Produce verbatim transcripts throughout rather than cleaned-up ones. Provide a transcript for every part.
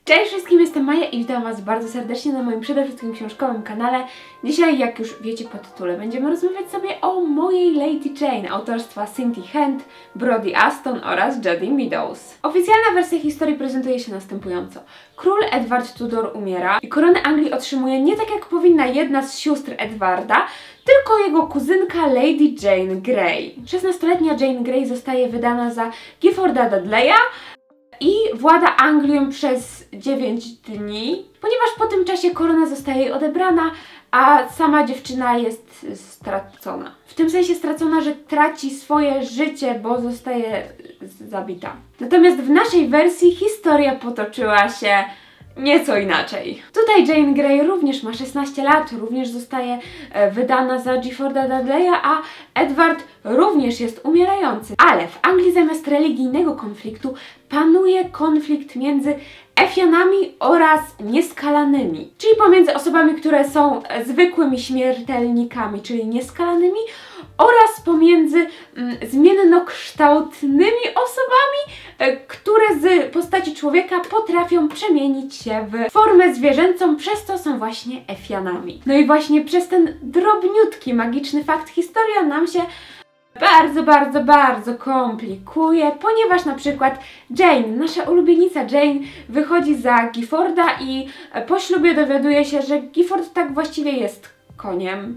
Cześć wszystkim, jestem Maja i witam Was bardzo serdecznie na moim przede wszystkim książkowym kanale. Dzisiaj, jak już wiecie po tytule, będziemy rozmawiać sobie o mojej Lady Jane autorstwa Cynthia Hand, Brodie Aston oraz Jodie Meadows. Oficjalna wersja historii prezentuje się następująco. Król Edward Tudor umiera i koronę Anglii otrzymuje nie tak jak powinna jedna z sióstr Edwarda, tylko jego kuzynka Lady Jane Grey. szesnastoletnia Jane Grey zostaje wydana za Gifforda Dudleya i włada Anglią przez dziewięć dni, ponieważ po tym czasie korona zostaje jej odebrana, a sama dziewczyna jest stracona. W tym sensie stracona, że traci swoje życie, bo zostaje zabita. Natomiast w naszej wersji historia potoczyła się nieco inaczej. Tutaj Jane Grey również ma szesnaście lat, również zostaje e, wydana za Gifforda Dudleya, a Edward również jest umierający. Ale w Anglii zamiast religijnego konfliktu panuje konflikt między Efianami oraz nieskalanymi, czyli pomiędzy osobami, które są zwykłymi śmiertelnikami, czyli nieskalanymi, oraz pomiędzy mm, zmiennokształtnymi osobami, e, które z postaci człowieka potrafią przemienić się w formę zwierzęcą, przez to są właśnie Efianami. No i właśnie przez ten drobniutki, magiczny fakt historia nam się bardzo, bardzo, bardzo komplikuje, ponieważ na przykład Jane, nasza ulubienica Jane, wychodzi za Gifforda i po ślubie dowiaduje się, że Gifford tak właściwie jest koniem.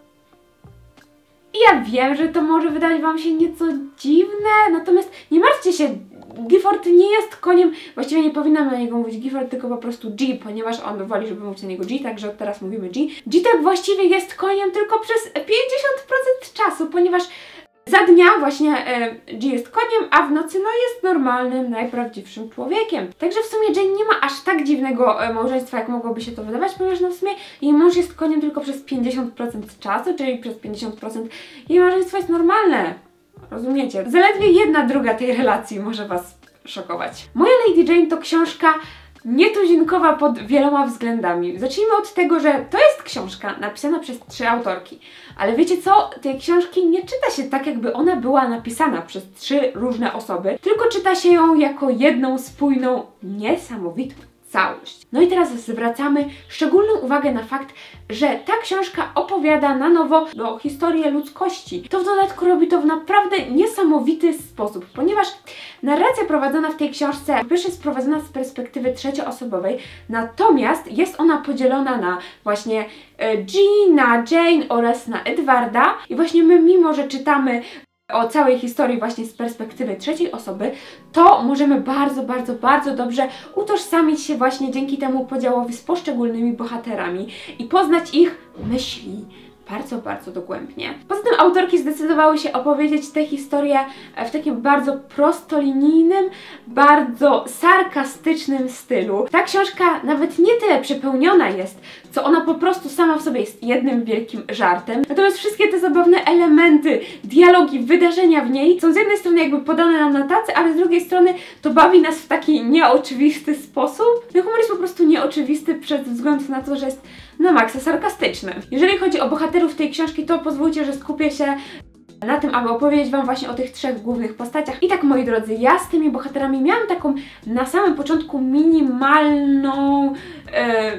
I ja wiem, że to może wydać Wam się nieco dziwne, natomiast nie martwcie się, Gifford nie jest koniem, właściwie nie powinnam na niego mówić Gifford, tylko po prostu G, ponieważ on woli, żeby mówić na niego G, także od teraz mówimy G. G tak właściwie jest koniem tylko przez pięćdziesiąt procent czasu, ponieważ za dnia właśnie e, G jest koniem, a w nocy no jest normalnym, najprawdziwszym człowiekiem. Także w sumie Jane nie ma aż tak dziwnego e, małżeństwa, jak mogłoby się to wydawać, ponieważ no w sumie jej mąż jest koniem tylko przez pięćdziesiąt procent czasu, czyli przez pięćdziesiąt procent jej małżeństwo jest normalne. Rozumiecie? Zaledwie jedna druga tej relacji może Was szokować. Moja Lady Jane to książka nietuzinkowa pod wieloma względami. Zacznijmy od tego, że to jest książka napisana przez trzy autorki. Ale wiecie co? Tej książki nie czyta się tak, jakby ona była napisana przez trzy różne osoby, tylko czyta się ją jako jedną spójną, niesamowitą całość. No i teraz zwracamy szczególną uwagę na fakt, że ta książka opowiada na nowo no, historię ludzkości. To w dodatku robi to w naprawdę niesamowity sposób, ponieważ narracja prowadzona w tej książce pierwszy jest prowadzona z perspektywy trzecioosobowej, natomiast jest ona podzielona na właśnie G, na Jane oraz na Edwarda i właśnie my, mimo że czytamy o całej historii właśnie z perspektywy trzeciej osoby, to możemy bardzo, bardzo, bardzo dobrze utożsamić się właśnie dzięki temu podziałowi z poszczególnymi bohaterami i poznać ich myśli bardzo, bardzo dogłębnie. Poza tym autorki zdecydowały się opowiedzieć tę historię w takim bardzo prostolinijnym, bardzo sarkastycznym stylu. Ta książka nawet nie tyle przepełniona jest, co ona po prostu sama w sobie jest jednym wielkim żartem. Natomiast wszystkie te zabawne elementy, dialogi, wydarzenia w niej są z jednej strony jakby podane nam na tacy, ale z drugiej strony to bawi nas w taki nieoczywisty sposób. Ten humor jest po prostu nieoczywisty przez wzgląd na to, że jest na maksa sarkastyczny. Jeżeli chodzi o bohaterów tej książki, to pozwólcie, że skupię się na tym, aby opowiedzieć Wam właśnie o tych trzech głównych postaciach. I tak, moi drodzy, ja z tymi bohaterami miałam taką na samym początku minimalną... Yy,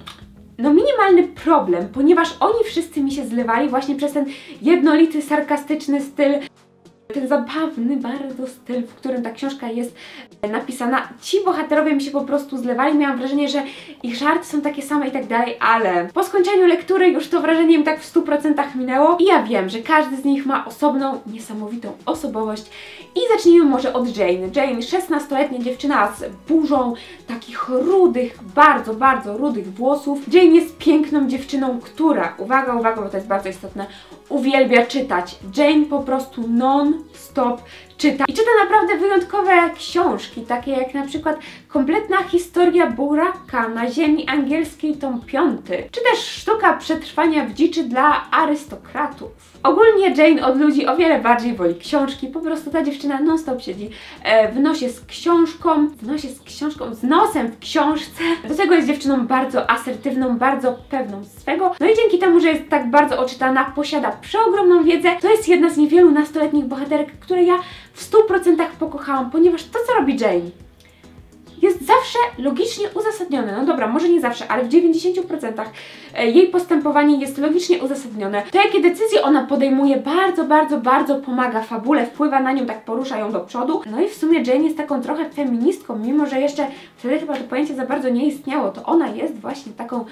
No minimalny problem, ponieważ oni wszyscy mi się zlewali właśnie przez ten jednolity, sarkastyczny styl, ten zabawny bardzo styl, w którym ta książka jest napisana. Ci bohaterowie mi się po prostu zlewali, miałam wrażenie, że ich żarty są takie same i tak dalej, ale po skończeniu lektury już to wrażenie im tak w stu procentach minęło i ja wiem, że każdy z nich ma osobną, niesamowitą osobowość. I zacznijmy może od Jane. Jane, szesnastoletnia dziewczyna z burzą takich rudych, bardzo, bardzo rudych włosów. Jane jest piękną dziewczyną, która, uwaga, uwaga, bo to jest bardzo istotne, uwielbia czytać. Jane po prostu non-stop czyta. I czyta naprawdę wyjątkowe książki, takie jak na przykład Kompletna historia buraka na ziemi angielskiej tom piąty, czy też Sztuka przetrwania w dziczy dla arystokratów. Ogólnie Jane od ludzi o wiele bardziej woli książki, po prostu ta dziewczyna non-stop siedzi e, w nosie z książką, w nosie z książką, z nosem w książce. Do tego jest dziewczyną bardzo asertywną, bardzo pewną swego. No i dzięki temu, że jest tak bardzo oczytana, posiada przeogromną wiedzę, to jest jedna z niewielu nastoletnich bohaterek, które ja w stu procentach pokochałam, ponieważ to, co robi Jane, jest zawsze logicznie uzasadnione. No dobra, może nie zawsze, ale w dziewięćdziesięciu procentach jej postępowanie jest logicznie uzasadnione. To, jakie decyzje ona podejmuje, bardzo, bardzo, bardzo pomaga fabule, wpływa na nią, tak porusza ją do przodu. No i w sumie Jane jest taką trochę feministką, mimo że jeszcze wtedy chyba to pojęcie za bardzo nie istniało, to ona jest właśnie taką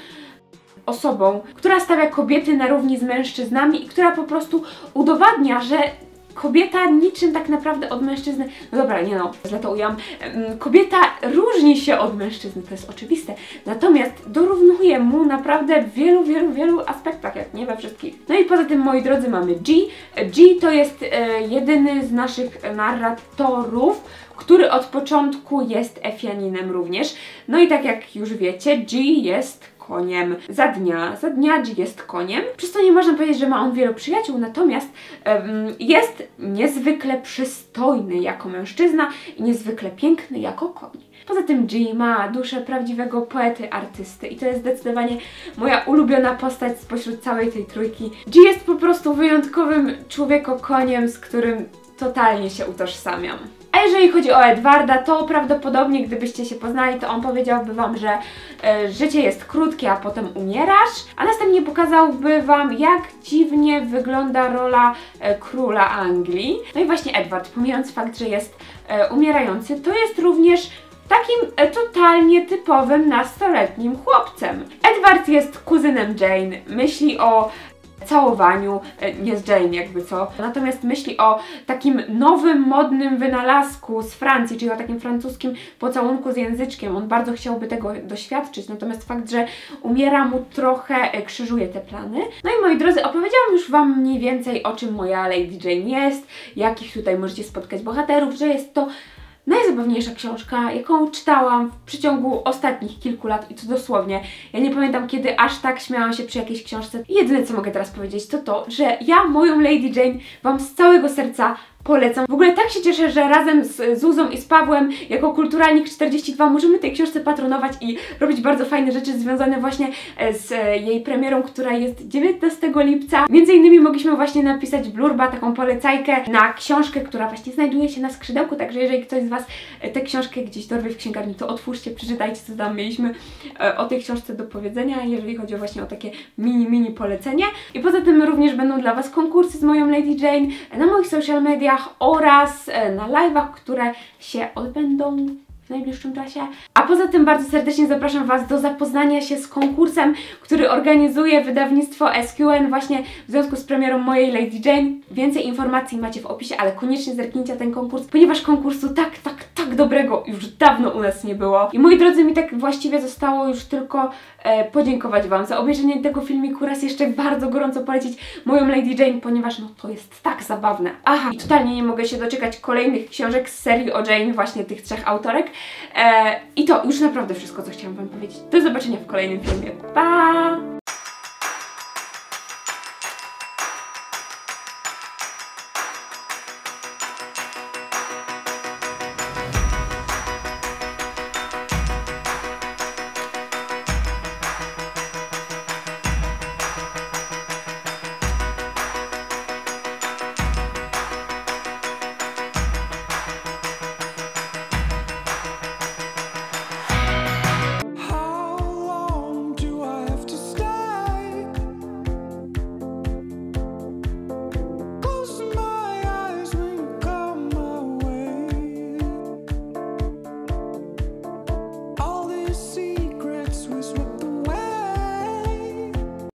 osobą, która stawia kobiety na równi z mężczyznami i która po prostu udowadnia, że kobieta niczym tak naprawdę od mężczyzny, no dobra, nie no, źle to ujęłam, kobieta różni się od mężczyzny, to jest oczywiste, natomiast dorównuje mu naprawdę w wielu, wielu, wielu aspektach, jak nie we wszystkich. No i poza tym, moi drodzy, mamy G. G to jest e, jedyny z naszych narratorów, który od początku jest Efianinem również. No i tak jak już wiecie, G jest koniem. Za dnia, za dnia G jest koniem. Przez to nie można powiedzieć, że ma on wielu przyjaciół, natomiast um, jest niezwykle przystojny jako mężczyzna i niezwykle piękny jako koń. Poza tym G ma duszę prawdziwego poety, artysty i to jest zdecydowanie moja ulubiona postać spośród całej tej trójki. G jest po prostu wyjątkowym człowieko-koniem, z którym totalnie się utożsamiam. A jeżeli chodzi o Edwarda, to prawdopodobnie gdybyście się poznali, to on powiedziałby wam, że e, życie jest krótkie, a potem umierasz, a następnie pokazałby wam, jak dziwnie wygląda rola e, króla Anglii. No i właśnie Edward, pomijając fakt, że jest e, umierający, to jest również takim e, totalnie typowym nastoletnim chłopcem. Edward jest kuzynem Jane, myśli o całowaniu, nie z Jane jakby co, natomiast myśli o takim nowym, modnym wynalazku z Francji, czyli o takim francuskim pocałunku z języczkiem. On bardzo chciałby tego doświadczyć, natomiast fakt, że umiera mu trochę krzyżuje te plany. No i moi drodzy, opowiedziałam już wam mniej więcej, o czym moja Lady Jane jest, jakich tutaj możecie spotkać bohaterów, że jest to najzabawniejsza książka, jaką czytałam w przeciągu ostatnich kilku lat i to dosłownie. Ja nie pamiętam, kiedy aż tak śmiałam się przy jakiejś książce. I jedyne, co mogę teraz powiedzieć, to to, że ja moją Lady Jane wam z całego serca polecam. W ogóle tak się cieszę, że razem z Zuzą i z Pawłem jako Kulturalnik czterdzieści dwa możemy tej książce patronować i robić bardzo fajne rzeczy związane właśnie z jej premierą, która jest dziewiętnastego lipca. Między innymi mogliśmy właśnie napisać blurba, taką polecajkę na książkę, która właśnie znajduje się na skrzydełku, także jeżeli ktoś z was tę książkę gdzieś dorwie w księgarni, to otwórzcie, przeczytajcie, co tam mieliśmy o tej książce do powiedzenia, jeżeli chodzi właśnie o takie mini, mini polecenie. I poza tym również będą dla was konkursy z moją Lady Jane na moich social mediach oraz na live'ach, które się odbędą w najbliższym czasie. A poza tym bardzo serdecznie zapraszam was do zapoznania się z konkursem, który organizuje wydawnictwo S Q N właśnie w związku z premierą mojej Lady Jane. Więcej informacji macie w opisie, ale koniecznie zerknijcie ten konkurs, ponieważ konkursu tak, tak, tak dobrego już dawno u nas nie było. I moi drodzy, mi tak właściwie zostało już tylko e, podziękować wam za obejrzenie tego filmiku, raz jeszcze bardzo gorąco polecić moją Lady Jane, ponieważ no to jest tak zabawne. Aha, i totalnie nie mogę się doczekać kolejnych książek z serii o Jane, właśnie tych trzech autorek. E, I to już naprawdę wszystko, co chciałam wam powiedzieć. Do zobaczenia w kolejnym filmie. Pa!